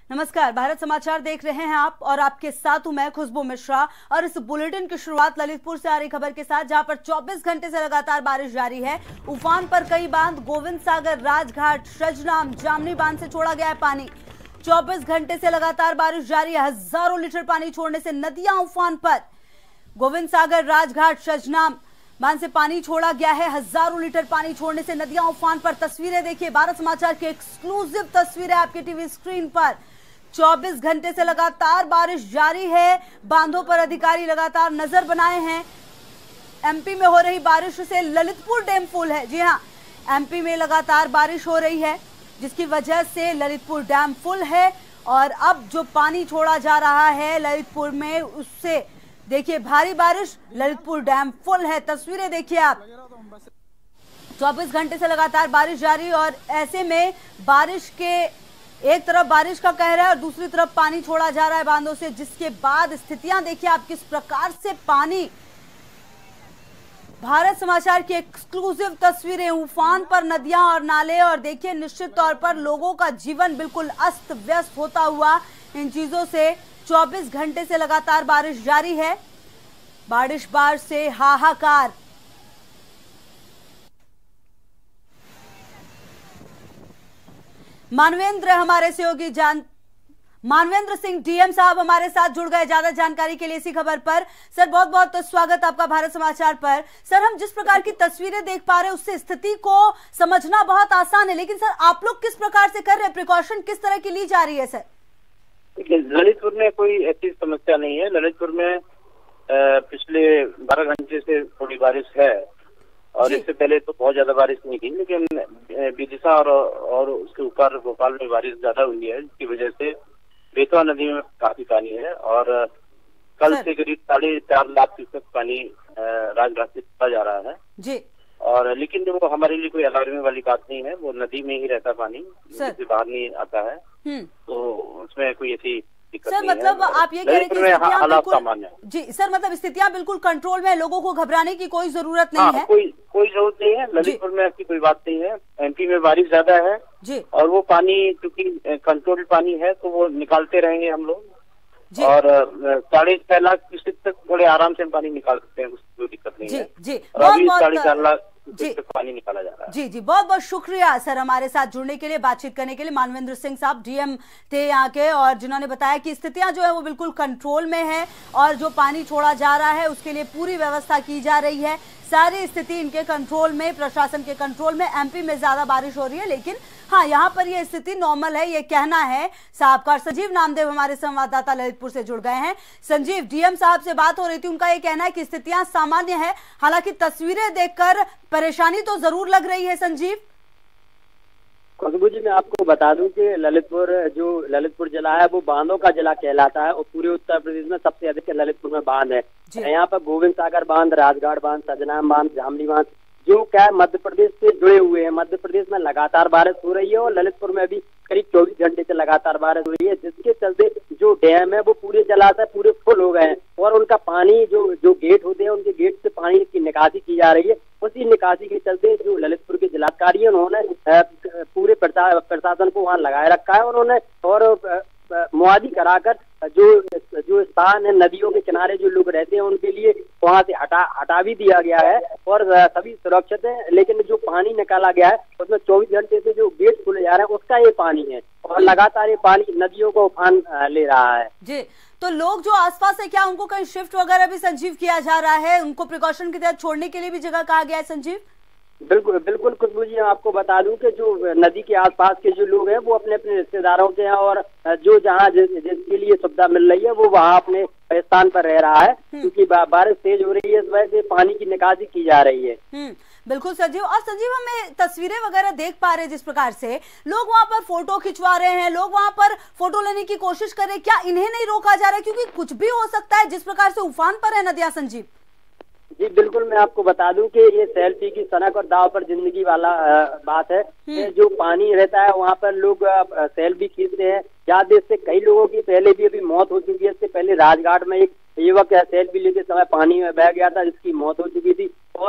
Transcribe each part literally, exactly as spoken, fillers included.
नमस्कार, भारत समाचार देख रहे हैं आप और आपके साथ हूं मैं खुशबू मिश्रा। और इस बुलेटिन की शुरुआत ललितपुर से आ रही खबर के साथ, जहां पर चौबीस घंटे से लगातार बारिश जारी है। उफान पर कई बांध, गोविंद सागर, राजघाट, सजनाम, जामनी बांध से छोड़ा गया है पानी। चौबीस घंटे से लगातार बारिश जारी है। हजारों लीटर पानी छोड़ने से नदियां उफान पर। गोविंद सागर, राजघाट, सजनाम बांध से पानी छोड़ा गया है। हजारों लीटर पानी छोड़ने से नदियां उफान पर। तस्वीरें देखिए, भारत समाचार की एक्सक्लूसिव तस्वीरें आपके टीवी स्क्रीन पर। चौबीस घंटे से लगातार बारिश जारी है। बांधों पर अधिकारी लगातार नजर बनाए हैं। एमपी में हो रही बारिश से ललितपुर डैम फुल है। जी हां, एमपी में लगातार बारिश हो रही है, जिसकी वजह से ललितपुर डैम फुल है। और अब जो पानी छोड़ा जा रहा है ललितपुर में, उससे देखिए भारी बारिश, ललितपुर डैम फुल है। तस्वीरें देखिए आप। चौबीस घंटे से लगातार बारिश जारी, और ऐसे में बारिश के एक तरफ बारिश का कहर है और दूसरी तरफ पानी छोड़ा जा रहा है बांधों से, जिसके बाद स्थितियां देखिए आप किस प्रकार से पानी। भारत समाचार की एक्सक्लूसिव तस्वीरें, उफान पर नदियां और नाले। और देखिए निश्चित तौर पर लोगों का जीवन बिल्कुल अस्त व्यस्त होता हुआ इन चीजों से। चौबीस घंटे से लगातार बारिश जारी है। बारिश बाढ़ से हाहाकार। मानवेंद्र हमारे सहयोगी जान मानवेंद्र सिंह डीएम साहब हमारे साथ जुड़ गए ज्यादा जानकारी के लिए इसी खबर पर। सर, बहुत बहुत तो स्वागत आपका भारत समाचार पर। सर, हम जिस प्रकार की तस्वीरें देख पा रहे हैं उससे स्थिति को समझना बहुत आसान है, लेकिन सर आप लोग किस प्रकार से कर रहे हैं, प्रिकॉशन किस तरह की ली जा रही है? सर ललितपुर में कोई ऐसी समस्या नहीं है। ललितपुर में पिछले बारह घंटे से थोड़ी बारिश है, और इससे पहले तो बहुत ज्यादा बारिश नहीं थी, लेकिन विदिशा और और उसके ऊपर भोपाल में बारिश ज्यादा हुई है, जिसकी वजह से बेतवा नदी में काफी पानी है। और कल से करीब साढ़े चार लाख क्यूसेक पानी राजघाट से छोड़ा जा रहा है जी। और लेकिन वो हमारे लिए कोई अलार्मिंग वाली बात नहीं है, वो नदी में ही रहता पानी, नदी से बाहर नहीं आता है, तो उसमें कोई ऐसी सर मतलब आप ये कह रहे हैं कि स्थितियां बिल्कुल जी सर मतलब स्थितियां बिल्कुल कंट्रोल में है, लोगों को घबराने की कोई जरूरत नहीं है। कोई कोई जरूरत नहीं है। ललितपुर में ऐसी कोई बात नहीं है। एमपी में बारिश ज्यादा है जी, और वो पानी क्योंकि कंट्रोल पानी है तो वो निकालते रहेंगे हम लोग। और साढ़े छह लाख क्यूसेक तक बड़े आराम से हम पानी निकाल सकते हैं, कोई दिक्कत नहीं है। जी, और अभी साढ़े चार लाख जी पानी निकाला जा रहा है। जी जी बहुत बहुत शुक्रिया सर हमारे साथ जुड़ने के लिए, बातचीत करने के लिए। मानवेंद्र सिंह साहब डीएम थे यहाँ के, और जिन्होंने बताया कि स्थितियां जो है वो बिल्कुल कंट्रोल में है, और जो पानी छोड़ा जा रहा है उसके लिए पूरी व्यवस्था की जा रही है। सारी स्थिति इनके कंट्रोल में, प्रशासन के कंट्रोल में। एमपी में ज्यादा बारिश हो रही है, लेकिन हाँ यहाँ पर ये स्थिति नॉर्मल है, ये कहना है साहब का। संजीव नामदेव हमारे संवाददाता ललितपुर से जुड़ गए हैं। संजीव, डीएम साहब से बात हो रही थी, उनका ये कहना है कि स्थितियां सामान्य है, हालांकि तस्वीरें देखकर परेशानी तो जरूर लग रही है। संजीव खुशबू जी, मैं आपको बता दूं कि ललितपुर जो ललितपुर जिला है वो बांधों का जिला कहलाता है, और पूरे उत्तर प्रदेश में सबसे अधिक ललितपुर में बांध है। यहाँ पर गोविंद सागर बांध, राजघाट बांध, सजनाम बांध, जामनी बांध जो क्या है मध्य प्रदेश से जुड़े हुए हैं। मध्य प्रदेश में लगातार बारिश हो रही है, और ललितपुर में भी करीब चौबीस घंटे से लगातार बारिश हो रही है, जिसके चलते जो डैम है वो पूरे जलाशय पूरे फुल हो गए हैं, और उनका पानी जो जो गेट होते हैं उनके गेट से पानी की निकासी की जा रही है। उसी निकासी के चलते जो ललितपुर के जिलाधिकारी है उन्होंने पूरे प्रशासन को वहाँ लगाए रखा है, उन्होंने और मुआदी कराकर जो जो स्थान है नदियों के किनारे जो लोग रहते हैं उनके लिए वहाँ से हटा हटा भी दिया गया है, और सभी सुरक्षित है। लेकिन जो पानी निकाला गया है उसमें चौबीस घंटे से जो गेट खुले जा रहे हैं उसका ये पानी है, और लगातार ये पानी नदियों को उफान ले रहा है जी। तो लोग जो आसपास है, क्या उनको कहीं शिफ्ट वगैरह भी संजीव किया जा रहा है? उनको प्रिकॉशन के तहत छोड़ने के लिए भी जगह कहा गया है संजीव? बिल्कुल बिल्कुल खुशबू जी, आपको बता दूं कि जो नदी के आसपास के जो लोग हैं वो अपने अपने रिश्तेदारों के हैं, और जो जहां जिस, जिसके लिए सुविधा मिल रही है वो वहां अपने स्थान पर रह रहा है, क्योंकि बारिश तेज हो रही है, इस वजह से पानी की निकासी की जा रही है। बिल्कुल संजीव। और संजीव, हमें तस्वीरें वगैरह देख पा रहे हैं जिस प्रकार से लोग वहां पर फोटो खिंचवा रहे हैं, लोग वहां पर फोटो लेने की कोशिश कर रहे हैं, क्या इन्हें नहीं रोका जा रहा है? क्योंकि कुछ भी हो सकता है जिस प्रकार से उफान पर है नदियां। संजीव जी बिल्कुल, मैं आपको बता दूं कि ये सेल्फी की सनक और दाव पर जिंदगी वाला बात है। जो पानी रहता है वहाँ पर लोग सेल्फी खींचते हैं। याद है, इससे कई लोगों की पहले भी अभी मौत हो चुकी है। इससे पहले राजघाट में एक युवक सेल्फी लेते समय पानी में बह गया था, जिसकी मौत हो चुकी थी। और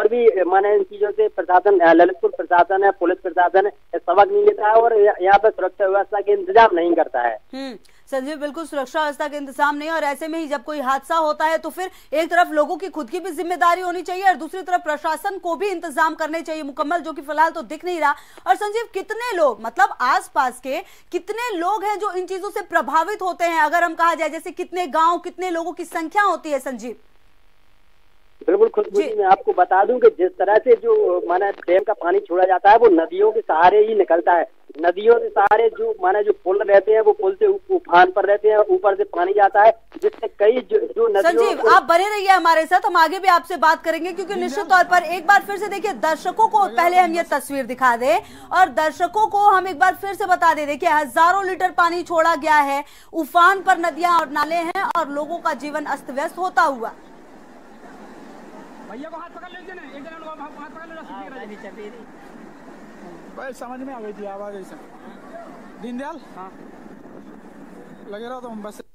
पर भी माने इन चीजों से प्रशासन, ललितपुर प्रशासन है, पुलिस प्रशासन है, सबक नहीं लेता है और यहाँ पर सुरक्षा व्यवस्था के इंतजाम नहीं करता है। हम्म संजीव, बिल्कुल सुरक्षा व्यवस्था के इंतजाम नहीं, और ऐसे में ही जब कोई हादसा होता है तो फिर एक तरफ लोगों की खुद की भी जिम्मेदारी होनी चाहिए और दूसरी तरफ प्रशासन को भी इंतजाम करने चाहिए मुकम्मल, जो कि फिलहाल तो दिख नहीं रहा। और संजीव, कितने लोग, मतलब आसपास के कितने लोग हैं जो इन चीजों से प्रभावित होते हैं, अगर हम कहा जाए, जैसे कितने गाँव, कितने लोगों की संख्या होती है संजीव? बिल्कुल खुशबू जी, मैं आपको बता दूं कि जिस तरह से जो माने डैम का पानी छोड़ा जाता है वो नदियों के सहारे ही निकलता है। नदियों के सहारे जो माने जो पुल रहते हैं वो पुल से उफान पर रहते हैं, ऊपर से पानी जाता है, जिससे कई जो, जो नदियों। संजीव, आप बने रहिए हमारे साथ, हम आगे भी आपसे बात करेंगे, क्योंकि निश्चित तौर पर एक बार फिर से देखिए, दर्शकों को पहले हम ये तस्वीर दिखा दें और दर्शकों को हम एक बार फिर से बता दे देखिए, हजारों लीटर पानी छोड़ा गया है, उफान पर नदियां और नाले हैं और लोगों का जीवन अस्त व्यस्त होता हुआ। भैया को हाथ पकड़ लीजिए ना, एक जन को हाथ पकड़ लो। भाई समझ में आ गई थी आवाज ऐसा। दीनदयाल, हाँ लगे रहो तो हम बस।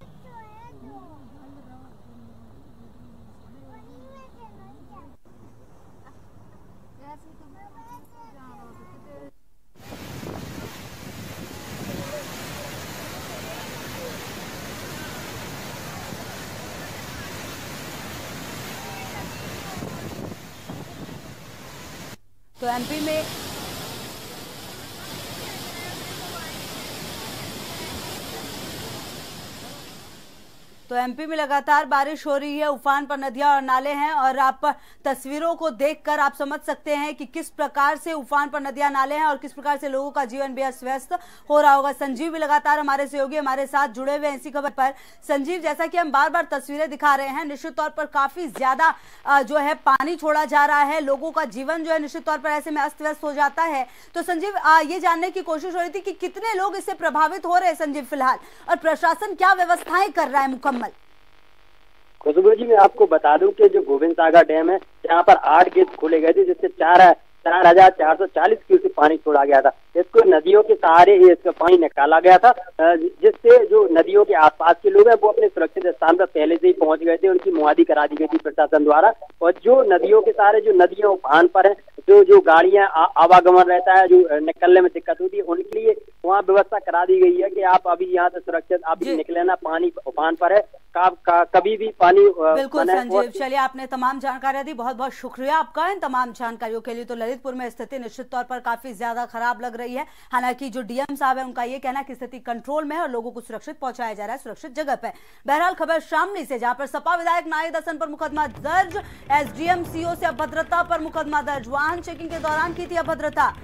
तो एमपी में तो एमपी में लगातार बारिश हो रही है, उफान पर नदियां और नाले हैं और आप तस्वीरों को देखकर आप समझ सकते हैं कि किस प्रकार से उफान पर नदियां नाले हैं और किस प्रकार से लोगों का जीवन बेहद व्यस्त हो रहा होगा। संजीव भी लगातार हमारे सहयोगी हमारे साथ जुड़े हुए हैं इसी खबर पर। संजीव, जैसा कि हम बार बार तस्वीरें दिखा रहे हैं, निश्चित तौर पर काफी ज्यादा जो है पानी छोड़ा जा रहा है, लोगों का जीवन जो है निश्चित तौर पर ऐसे में अस्त व्यस्त हो जाता है। तो संजीव, ये जानने की कोशिश हो रही थी कि कितने लोग इससे प्रभावित हो रहे हैं संजीव फिलहाल, और प्रशासन क्या व्यवस्थाएं कर रहा है मुकम्मल? खुशबू जी, मैं आपको बता दूं कि जो गोविंद सागर डैम है, यहाँ पर आठ गेट खोले गए थे, जिससे चार चार हजार चार सौ चालीस क्यूसेक पानी छोड़ा गया था। इसको नदियों के सहारे इसका पानी निकाला गया था, जिससे जो नदियों के आसपास के लोग हैं वो अपने सुरक्षित स्थान पर पहले से ही पहुंच गए थे, उनकी मुआदी करा दी गई थी प्रशासन द्वारा। और जो नदियों के सहारे जो नदियां उफान पर है, जो जो गाड़ियां आवागमन रहता है, जो निकलने में दिक्कत होती है, उनके लिए वहाँ व्यवस्था करा दी गई है कि आप अभी यहाँ से सुरक्षित आप निकले ना, पानी उफान पर है, का, का, कभी भी पानी। बिल्कुल संजीव, चलिए आपने तमाम जानकारियां दी, बहुत बहुत शुक्रिया आपका इन तमाम जानकारियों के लिए। तो ललितपुर में स्थिति निश्चित तौर पर काफी ज्यादा खराब लग रही है, हालांकि जो डीएम साहब है उनका ये कहना है कि स्थिति कंट्रोल में है और लोगों को सुरक्षित पहुंचाया जा रहा है, सुरक्षित जगह पे। बहरहाल खबर शामली से, जहां पर सपा विधायक नाहिद हसन पर मुकदमा दर्ज, एसडीएम सीओ से अभद्रता पर मुकदमा दर्ज, वाहन चेकिंग के दौरान की थी अभद्रता।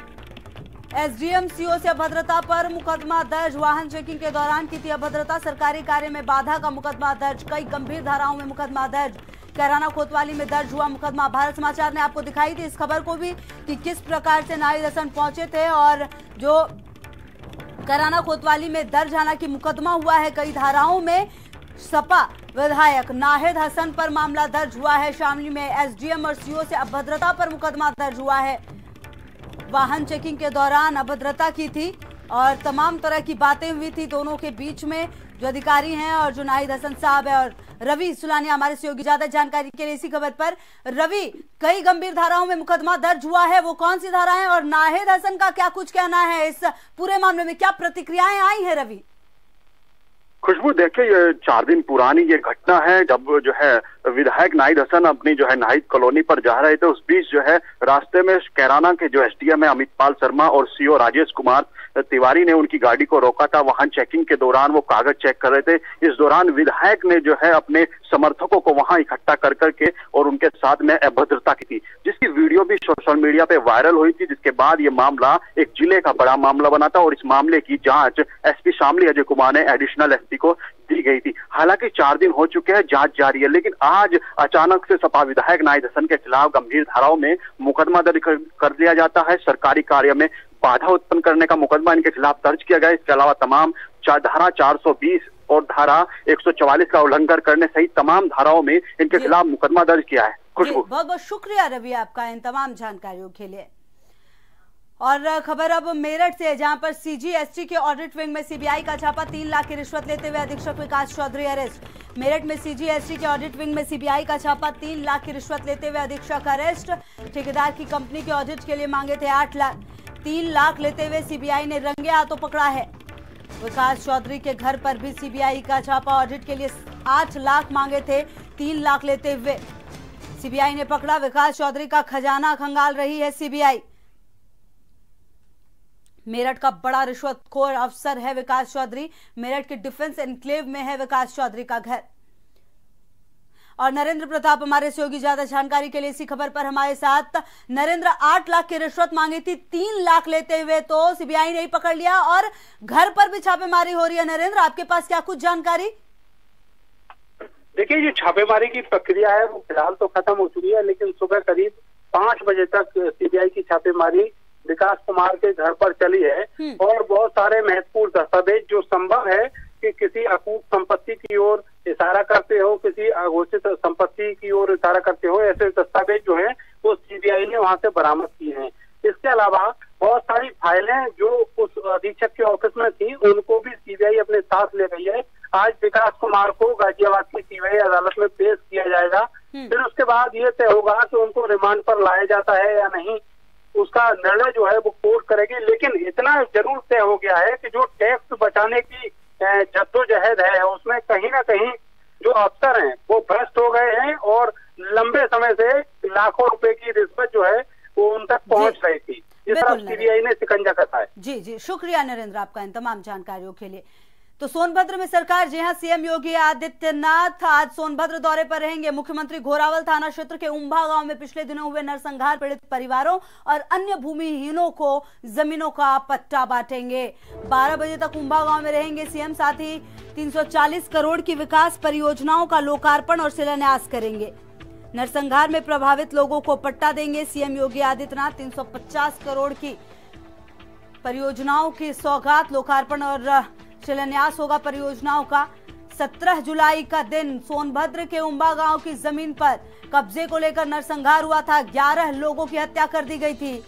एसडीएम सीओ से अभद्रता पर मुकदमा दर्ज, वाहन चेकिंग के दौरान की थी अभद्रता, सरकारी कार्य में बाधा का मुकदमा दर्ज, कई गंभीर धाराओं में मुकदमा दर्ज। कैराना कोतवाली में दर्ज हुआ मुकदमा। भारत समाचार ने आपको दिखाई थी इस खबर को भी कि किस प्रकार से नाहिद हसन पहुंचे थे और जो कैराना कोतवाली में दर्ज हालांकि मुकदमा हुआ है कई धाराओं में। सपा विधायक नाहिद हसन पर मामला दर्ज हुआ है शामली में, एसडीएम और सीओ से अभद्रता पर मुकदमा दर्ज हुआ है। वाहन चेकिंग के दौरान अभद्रता की थी और तमाम तरह की बातें हुई थी दोनों के बीच में, जो अधिकारी हैं और जो नाहिद हसन साहब है। और रवि सुलानिया हमारे सहयोगी, ज्यादा जानकारी के लिए इसी खबर पर। रवि, कई गंभीर धाराओं में मुकदमा दर्ज हुआ है, वो कौन सी धारा है और नाहिद हसन का क्या कुछ कहना है इस पूरे मामले में, क्या प्रतिक्रियाएं आई है रवि? खुशबू, देखिए ये चार दिन पुरानी ये घटना है जब जो है विधायक नाहिद हसन अपनी जो है नाहिद कॉलोनी पर जा रहे थे। उस बीच जो है रास्ते में कैराना के जो एसडीएम है अमित पाल शर्मा और सीओ राजेश कुमार तिवारी ने उनकी गाड़ी को रोका था। वाहन चेकिंग के दौरान वो कागज चेक कर रहे थे। इस दौरान विधायक ने जो है अपने समर्थकों को वहां इकट्ठा कर करके और उनके साथ में अभद्रता की थी, जिसकी वीडियो भी सोशल मीडिया पे वायरल हुई थी, जिसके बाद ये मामला एक जिले का बड़ा मामला बना था और इस मामले की जांच एसपी शामली अजय कुमार ने एडिशनल एसपी को दी गई थी। हालांकि चार दिन हो चुके हैं, जांच जारी है, लेकिन आज अचानक से सपा विधायक नाहिद हसन के खिलाफ गंभीर धाराओं में मुकदमा दर्ज कर दिया जाता है। सरकारी कार्य में बाधा उत्पन्न करने का मुकदमा इनके खिलाफ दर्ज किया गया। इसके अलावा तमाम धारा चार सौ बीस और धारा एक सौ चौवालीस का उल्लंघन करने सहित तमाम धाराओं में इनके खिलाफ मुकदमा दर्ज किया है। खुशबू, बहुत बहुत शुक्रिया रवि आपका इन तमाम जानकारियों के लिए। और खबर अब मेरठ से, जहां पर सीजीएसटी के ऑडिट विंग में सीबीआई का छापा, तीन लाख की रिश्वत लेते हुए अधीक्षक विकास चौधरी अरेस्ट। मेरठ में सीजीएसटी के ऑडिट विंग में सीबीआई का छापा, तीन लाख की रिश्वत लेते हुए अधीक्षक अरेस्ट। ठेकेदार की कंपनी के ऑडिट के लिए मांगे थे आठ लाख, तीन लाख लेते हुए सीबीआई ने रंगे हाथों पकड़ा है। विकास चौधरी के घर पर भी सीबीआई का छापा, ऑडिट के लिए आठ लाख मांगे थे, तीन लाख लेते हुए सीबीआई ने पकड़ा। विकास चौधरी का खजाना खंगाल रही है सीबीआई। मेरठ का बड़ा रिश्वतखोर अफसर है विकास चौधरी। मेरठ के डिफेंस एनक्लेव में है विकास चौधरी का घर। और नरेंद्र प्रताप हमारे सहयोगी, ज्यादा जानकारी के लिए इसी खबर पर हमारे साथ। नरेंद्र, आठ लाख की रिश्वत मांगी थी, तीन लाख लेते हुए तो सीबीआई ने ही पकड़ लिया और घर पर भी छापेमारी हो रही है। नरेंद्र, आपके पास क्या कुछ जानकारी? देखिए, जो छापेमारी की प्रक्रिया है वो फिलहाल तो खत्म हो चुकी है, लेकिन सुबह करीब पांच बजे तक सीबीआई की छापेमारी विकास कुमार के घर पर चली है और बहुत सारे महत्वपूर्ण दस्तावेज जो संभव है कि किसी अकूत संपत्ति की ओर इशारा करते हो, किसी अघोषित संपत्ति की ओर इशारा करते हो, ऐसे दस्तावेज जो है वो सीबीआई ने वहां से बरामद किए हैं। इसके अलावा बहुत सारी फाइलें जो उस अधीक्षक के ऑफिस में थी उनको भी सीबीआई अपने साथ ले गई है। आज विकास कुमार को गाजियाबाद की सीबीआई अदालत में पेश किया जाएगा, फिर उसके बाद ये तय होगा कि उनको रिमांड पर लाया जाता है या नहीं, उसका निर्णय जो है वो कोर्ट करेगी। लेकिन इतना जरूर तय हो गया है कि जो टैक्स बचाने की जद्दोजहद है उसमें कहीं ना कहीं जो अफसर हैं वो भ्रष्ट हो गए हैं और लंबे समय से लाखों रुपए की रिश्वत जो है वो उन तक पहुंच रही थी। इस तरह सीबीआई ने शिकंजा कसा है। जी जी, शुक्रिया नरेंद्र आपका इन तमाम जानकारियों के लिए। तो सोनभद्र में सरकार, जी हां, सीएम योगी आदित्यनाथ आज सोनभद्र दौरे पर रहेंगे। मुख्यमंत्री घोरावल थाना क्षेत्र के उम्भा गांव में पिछले दिनों हुए नरसंहार पीड़ित परिवारों और अन्य भूमिहीनों को जमीनों का पट्टा बांटेंगे। बारह बजे तक उम्भा गांव में रहेंगे सीएम। साथ ही तीन सौ चालीस करोड़ की विकास परियोजनाओं का लोकार्पण और शिलान्यास करेंगे। नरसंहार में प्रभावित लोगों को पट्टा देंगे सीएम योगी आदित्यनाथ। तीन सौ पचास करोड़ की परियोजनाओं की सौगात, लोकार्पण और शिलान्यास होगा परियोजनाओं का। सत्रह जुलाई का दिन सोनभद्र के उम्बा गांव की जमीन पर कब्जे को लेकर नरसंहार हुआ था। ग्यारह लोगों की हत्या कर दी गई थी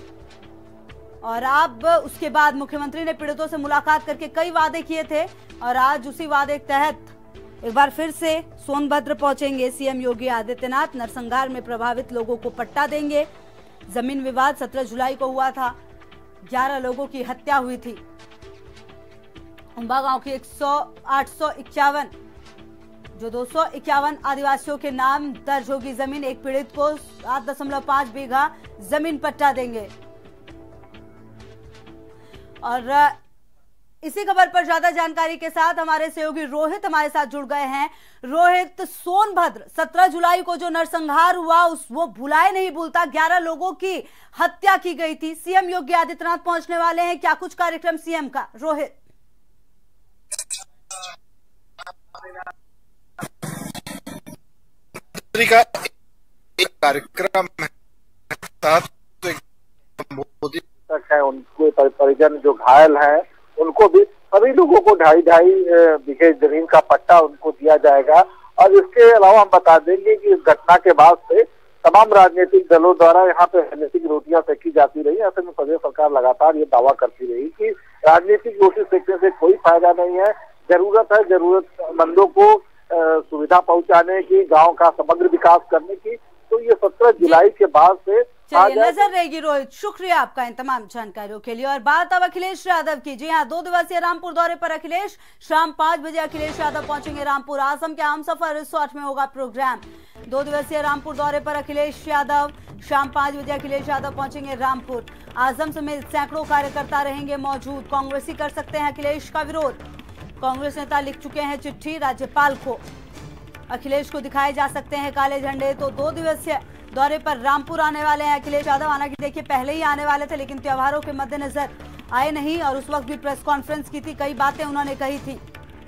और अब उसके बाद मुख्यमंत्री ने पीड़ितों से मुलाकात करके कई वादे किए थे और आज उसी वादे के तहत एक बार फिर से सोनभद्र पहुंचेंगे सीएम योगी आदित्यनाथ। नरसंहार में प्रभावित लोगों को पट्टा देंगे। जमीन विवाद सत्रह जुलाई को हुआ था, ग्यारह लोगों की हत्या हुई थी। उम्बा गांव की एक सौ आठ सौ इक्यावन जो दो सौ इक्यावन आदिवासियों के नाम दर्ज होगी जमीन। एक पीड़ित को सात दशमलव पांच बीघा जमीन पट्टा देंगे। और इसी खबर पर ज्यादा जानकारी के साथ हमारे सहयोगी रोहित हमारे साथ जुड़ गए हैं। रोहित, सोनभद्र सत्रह जुलाई को जो नरसंहार हुआ उस वो भुलाए नहीं भूलता, ग्यारह लोगों की हत्या की गई थी। सीएम योगी आदित्यनाथ पहुंचने वाले हैं, क्या कुछ कार्यक्रम सीएम का? रोहित, का एक कार्यक्रम मोदी तक है, उनके परिजन जो घायल है उनको भी, सभी लोगों को ढाई ढाई बीघे जमीन का पट्टा उनको दिया जाएगा। और इसके अलावा हम बता देंगे कि इस घटना के बाद से तमाम राजनीतिक दलों द्वारा यहाँ पे राजनीतिक रोटियां सेकी जाती रही। ऐसे में प्रदेश सरकार लगातार ये दावा करती रही कि राजनीतिक रोटी सेकने से कोई फायदा नहीं है। जरूरत है जरूरतमंदों को सुविधा पहुंचाने की, गांव का समग्र विकास करने की। तो ये सत्रह जुलाई के बाद से चलिए नजर रहेगी। रोहित, शुक्रिया आपका इन तमाम जानकारियों के लिए। और बात अब अखिलेश यादव की। जी हाँ, दो दिवसीय रामपुर दौरे पर अखिलेश। शाम पांच बजे अखिलेश यादव पहुंचेंगे रामपुर। आजम के हम सफर रिसोर्ट में होगा प्रोग्राम। दो दिवसीय रामपुर दौरे पर अखिलेश यादव। शाम पांच बजे अखिलेश यादव पहुंचेंगे रामपुर। आजम समेत सैकड़ों कार्यकर्ता रहेंगे मौजूद। कांग्रेसी कर सकते हैं अखिलेश का विरोध। कांग्रेस नेता लिख चुके हैं चिट्ठी राज्यपाल को। अखिलेश को दिखाए जा सकते हैं काले झंडे। तो दो दिवसीय दौरे पर रामपुर आने वाले हैं अखिलेश यादव। हालांकि देखिए, पहले ही आने वाले थे लेकिन त्योहारों के मद्देनजर आए नहीं और उस वक्त भी प्रेस कॉन्फ्रेंस की थी, कई बातें उन्होंने कही थी।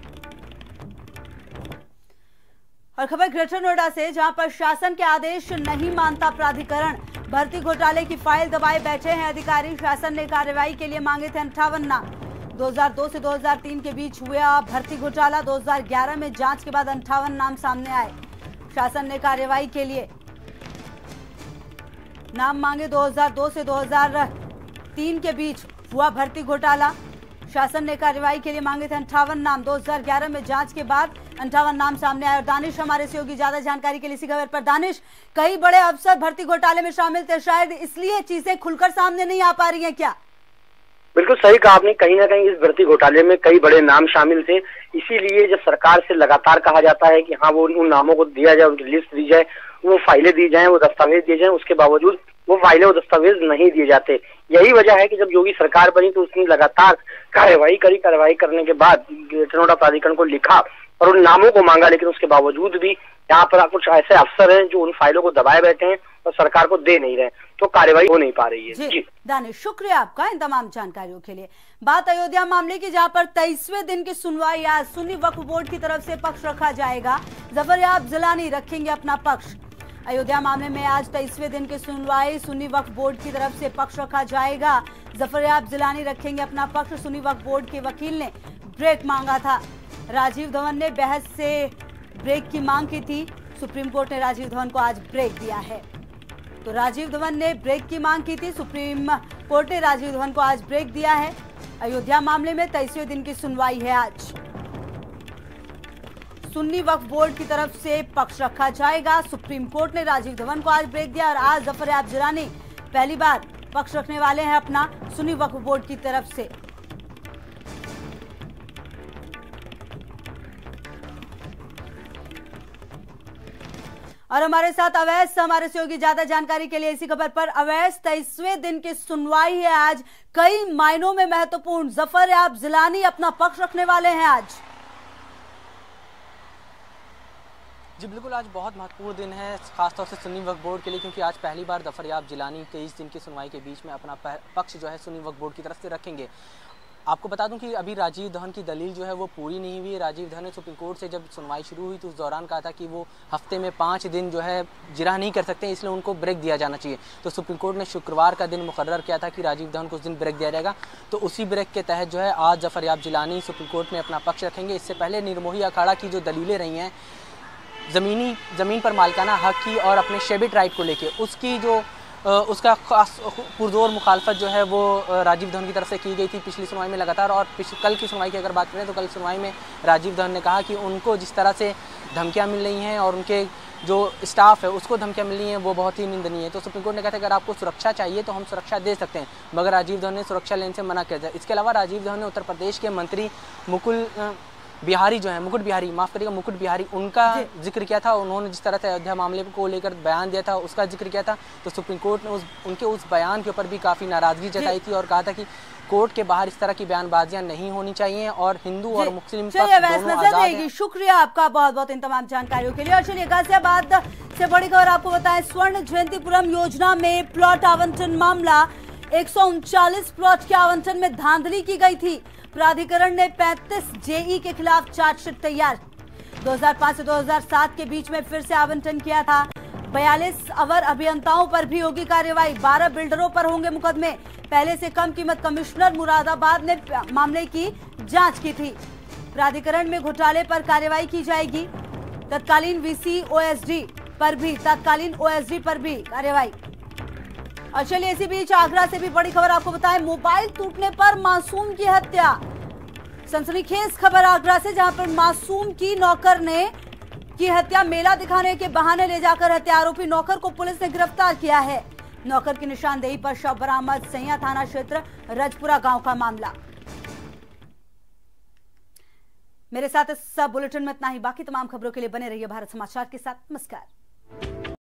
और खबर ग्रेटर नोएडा से, जहां पर शासन के आदेश नहीं मानता प्राधिकरण। भर्ती घोटाले की फाइल दबाए बैठे हैं अधिकारी। शासन ने कार्रवाई के लिए मांगे थे अंठावन नाम। दो हज़ार दो से दो हज़ार तीन के बीच हुआ भर्ती घोटाला। दो हज़ार ग्यारह में जांच के बाद अंठावन नाम सामने आए। शासन ने कार्रवाई के लिए नाम मांगे। दो हज़ार दो से दो हज़ार तीन के बीच हुआ भर्ती घोटाला। शासन ने कार्रवाई के लिए मांगे थे अंठावन नाम। दो हज़ार ग्यारह में जांच के बाद अंठावन नाम सामने आए। और दानिश हमारे सहयोगी ज्यादा जानकारी के लिए इसी खबर पर। दानिश, कई बड़े अफसर भर्ती घोटाले में शामिल थे, शायद इसलिए चीजें खुलकर सामने नहीं आ पा रही हैं क्या? बिल्कुल सही कहा आपने, कहीं ना कहीं इस भर्ती घोटाले में कई बड़े नाम शामिल थे। इसीलिए जब सरकार से लगातार कहा जाता है कि हाँ वो उन नामों को दिया जाए, उनकी लिस्ट दी जाए, वो फाइलें दी जाएं, वो दस्तावेज दिए जाएं, उसके बावजूद वो फाइलें और दस्तावेज नहीं दिए जाते। यही वजह है कि जब योगी सरकार बनी तो उसने लगातार कार्रवाई करी। कार्रवाई करने के बाद वेतन नोडा प्राधिकरण को लिखा और उन नामों को मांगा, लेकिन उसके बावजूद भी यहाँ पर कुछ ऐसे अफसर हैं जो उन फाइलों को दबाए बैठे हैं और सरकार को दे नहीं रहे, तो कार्रवाई हो नहीं पा रही है। जी, जी। दानिश, शुक्रिया आपका इन तमाम जानकारियों के लिए। बात अयोध्या मामले की, जहां पर तेईसवें दिन की सुनवाई आज सुन्नी वक्फ बोर्ड की तरफ से पक्ष रखा जाएगा। जफरयाब जिलानी रखेंगे अपना पक्ष। अयोध्या मामले में आज तेईसवें दिन की सुनवाई सुन्नी वक्फ बोर्ड की तरफ से पक्ष रखा जाएगा। जफरयाब जिलानी रखेंगे अपना पक्ष। सुन्नी वक्फ बोर्ड के वकील ने ब्रेक मांगा था। राजीव धवन ने बहस से ब्रेक की मांग की थी। सुप्रीम कोर्ट ने राजीव धवन को आज ब्रेक दिया है। तो राजीव धवन ने ब्रेक की मांग की थी, सुप्रीम कोर्ट ने राजीव धवन को आज ब्रेक दिया है। अयोध्या मामले में तेईसवें दिन की सुनवाई है आज। सुन्नी वक्फ बोर्ड की तरफ से पक्ष रखा जाएगा। सुप्रीम कोर्ट ने राजीव धवन को आज ब्रेक दिया और आज जफरयाब जिलानी पहली बार पक्ष रखने वाले हैं अपना सुन्नी वक्फ बोर्ड की तरफ से। और हमारे साथ अवैस हमारे सहयोगी ज्यादा जानकारी के लिए इसी खबर पर। अवैस, तेईसवें दिन की सुनवाई है आज, कई मायनों में महत्वपूर्ण। जफरयाब जिलानी अपना पक्ष रखने वाले हैं आज। जी बिल्कुल, आज बहुत महत्वपूर्ण दिन है खासतौर से सुन्नी वक्फ बोर्ड के लिए, क्योंकि आज पहली बार जफरयाब जिलानी तेईस दिन की सुनवाई के बीच में अपना पक्ष जो है सुन्नी वक्फ बोर्ड की तरफ से रखेंगे। आपको बता दूं कि अभी राजीव धवन की दलील जो है वो पूरी नहीं हुई है। राजीव धवन ने सुप्रीम कोर्ट से जब सुनवाई शुरू हुई तो उस दौरान कहा था कि वो हफ्ते में पाँच दिन जो है जिरह नहीं कर सकते, इसलिए उनको ब्रेक दिया जाना चाहिए। तो सुप्रीम कोर्ट ने शुक्रवार का दिन मुकर्रर किया था कि राजीव धवन को उस दिन ब्रेक दिया जाएगा। तो उसी ब्रेक के तहत जो है आज जफरयाब जिलानी सुप्रीम कोर्ट में अपना पक्ष रखेंगे। इससे पहले निर्मोही अखाड़ा की जो दलीलें रही हैं ज़मीनी ज़मीन पर मालिकाना हक की और अपने शेबिट राइट को लेके, उसकी जो उसका खास पुरजोर मुखालफत जो है वो राजीव धवन की तरफ से की गई थी पिछली सुनवाई में लगातार। और कल की सुनवाई की अगर बात करें तो कल सुनवाई में राजीव धवन ने कहा कि उनको जिस तरह से धमकियां मिल रही हैं और उनके जो स्टाफ है उसको धमकियां मिल रही हैं वो बहुत ही निंदनीय है। तो सुप्रीम कोर्ट ने कहा था अगर आपको सुरक्षा चाहिए तो हम सुरक्षा दे सकते हैं, मगर राजीव धवन ने सुरक्षा लेने से मना किया। इसके अलावा राजीव धवन ने उत्तर प्रदेश के मंत्री मुकुल बिहारी जो है मुकुट बिहारी माफ करिएगा मुकुट बिहारी उनका जिक्र किया था। उन्होंने जिस तरह से अयोध्या मामले को लेकर बयान दिया था उसका जिक्र किया था। तो सुप्रीम कोर्ट ने उस उनके उस बयान के ऊपर भी काफ़ी नाराज़गी जताई थी और कहा था कि कोर्ट के बाहर इस तरह की बयानबाजियां नहीं होनी चाहिए और हिंदू और मुस्लिम नजर रहेगी। शुक्रिया आपका बहुत बहुत इन तमाम जानकारियों के लिए। और चलिए गाजियाबाद से बड़ी खबर आपको बताएं, स्वर्ण जयंतीपुरम योजना में प्लॉट आवंटन मामला, एक सौ उनचालीस प्लॉट के आवंटन में धांधली की गई थी। प्राधिकरण ने पैंतीस जेई के खिलाफ चार्जशीट तैयार। दो हज़ार पाँच से दो हज़ार सात के बीच में फिर से आवंटन किया था। बयालीस अवर अभियंताओं पर भी होगी कार्रवाई। बारह बिल्डरों पर होंगे मुकदमे। पहले से कम कीमत कमिश्नर मुरादाबाद ने मामले की जांच की थी। प्राधिकरण में घोटाले पर कार्रवाई की जाएगी। तत्कालीन वीसी ओएसडी पर भी तत्कालीन ओएसडी पर भी कार्रवाई। और चलिए इसी बीच आगरा से भी बड़ी खबर आपको बताएं, मोबाइल टूटने पर मासूम की हत्या। सनसनीखेज खबर आगरा से, जहां पर मासूम की नौकर ने की हत्या मेला दिखाने के बहाने ले जाकर हत्या। आरोपी नौकर को पुलिस ने गिरफ्तार किया है। नौकर की निशानदेही पर शव बरामद। सैया थाना क्षेत्र रजपुरा गांव का मामला। मेरे साथ इस बुलेटिन में इतना ही। बाकी तमाम खबरों के लिए बने रहिए भारत समाचार के साथ। नमस्कार।